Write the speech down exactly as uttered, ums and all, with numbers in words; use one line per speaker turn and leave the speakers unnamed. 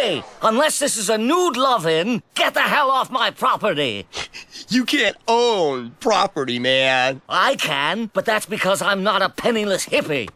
Hey, unless this is a nude love-in, get the hell off my property.
You can't own property, man.
I can, but that's because I'm not a penniless hippie.